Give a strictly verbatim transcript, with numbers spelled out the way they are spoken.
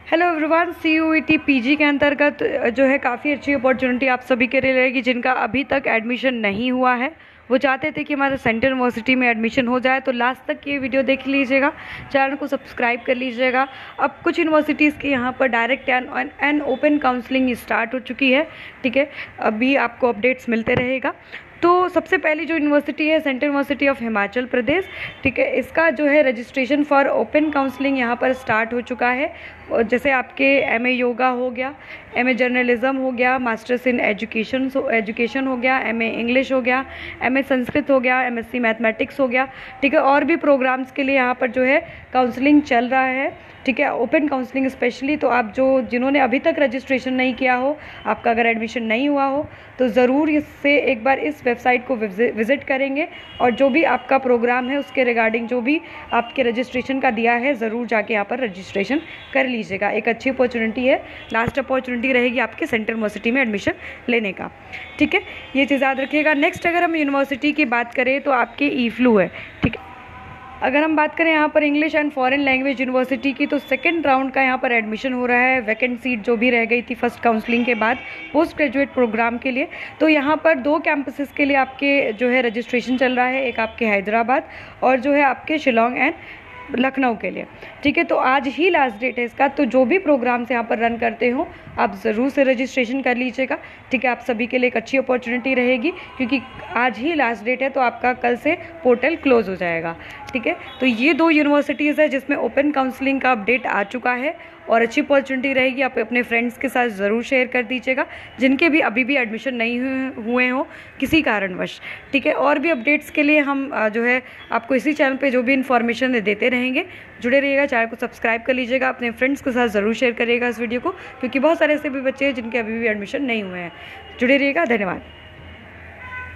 Hello everyone, C U E T P G के अंतर्गत जो है काफ़ी अच्छी अपॉर्चुनिटी आप सभी के लिए रहेगी। जिनका अभी तक एडमिशन नहीं हुआ है, वो चाहते थे कि हमारे सेंट्रल यूनिवर्सिटी में एडमिशन हो जाए, तो लास्ट तक ये वीडियो देख लीजिएगा, चैनल को सब्सक्राइब कर लीजिएगा। अब कुछ यूनिवर्सिटीज़ के यहाँ पर direct and and open counselling start हो चुकी है। ठीक है, अभी आपको अपडेट्स मिलते रहेगा। तो सबसे पहली जो यूनिवर्सिटी है central university of Himachal Pradesh, ठीक है, इसका जो है रजिस्ट्रेशन फॉर ओपन काउंसलिंग यहाँ पर स्टार्ट हो चुका है। और जैसे आपके एम ए योगा हो गया, एम ए जर्नलिज्म हो गया, मास्टर्स इन एजुकेशन एजुकेशन हो गया, एम ए इंग्लिश हो गया, एम ए संस्कृत हो गया, एम एस सी मैथमेटिक्स हो गया, ठीक है, और भी प्रोग्राम्स के लिए यहाँ पर जो है काउंसलिंग चल रहा है। ठीक है, ओपन काउंसलिंग स्पेशली। तो आप जो जिन्होंने अभी तक रजिस्ट्रेशन नहीं किया हो, आपका अगर एडमिशन नहीं हुआ हो, तो ज़रूर इससे एक बार इस वेबसाइट को विज़िट करेंगे और जो भी आपका प्रोग्राम है उसके रिगार्डिंग जो भी आपके रजिस्ट्रेशन का दिया है, ज़रूर जाके यहाँ पर रजिस्ट्रेशन कर लीजिएगा। एक अच्छी अपॉर्चुनिटी है, लास्ट अपॉर्चुनिटी रहेगी आपके सेंट्रल यूनिवर्सिटी में एडमिशन लेने का। ठीक है, ये चीज़ याद रखिएगा। नेक्स्ट अगर हम यूनिवर्सिटी की बात करें तो आपके ई फ्लू है। ठीक है, अगर हम बात करें यहाँ पर English and foreign language university की, तो सेकंड राउंड का यहाँ पर एडमिशन हो रहा है। वैकेंट सीट जो भी रह गई थी फर्स्ट काउंसलिंग के बाद पोस्ट ग्रेजुएट प्रोग्राम के लिए, तो यहाँ पर दो कैंपसेस के लिए आपके जो है रजिस्ट्रेशन चल रहा है। एक आपके हैदराबाद और जो है आपके शिलोंग एंड लखनऊ के लिए। ठीक है, तो आज ही लास्ट डेट है इसका, तो जो भी प्रोग्राम्स यहाँ पर रन करते हो आप ज़रूर से रजिस्ट्रेशन कर लीजिएगा। ठीक है, आप सभी के लिए एक अच्छी अपॉर्चुनिटी रहेगी, क्योंकि आज ही लास्ट डेट है, तो आपका कल से पोर्टल क्लोज हो जाएगा। ठीक है, तो ये दो यूनिवर्सिटीज़ है जिसमें ओपन काउंसलिंग का अपडेट आ चुका है और अच्छी अपॉर्चुनिटी रहेगी। आप अपने फ्रेंड्स के साथ ज़रूर शेयर कर दीजिएगा जिनके भी अभी भी एडमिशन नहीं हुए हो किसी कारणवश। ठीक है, और भी अपडेट्स के लिए हम जो है आपको इसी चैनल पे जो भी इन्फॉर्मेशन देते रहेंगे। जुड़े रहिएगा, चैनल को सब्सक्राइब कर लीजिएगा, अपने फ्रेंड्स के साथ ज़रूर शेयर करिएगा इस वीडियो को, क्योंकि बहुत सारे ऐसे भी बच्चे हैं जिनके अभी भी एडमिशन नहीं हुए हैं। जुड़े रहिएगा, धन्यवाद।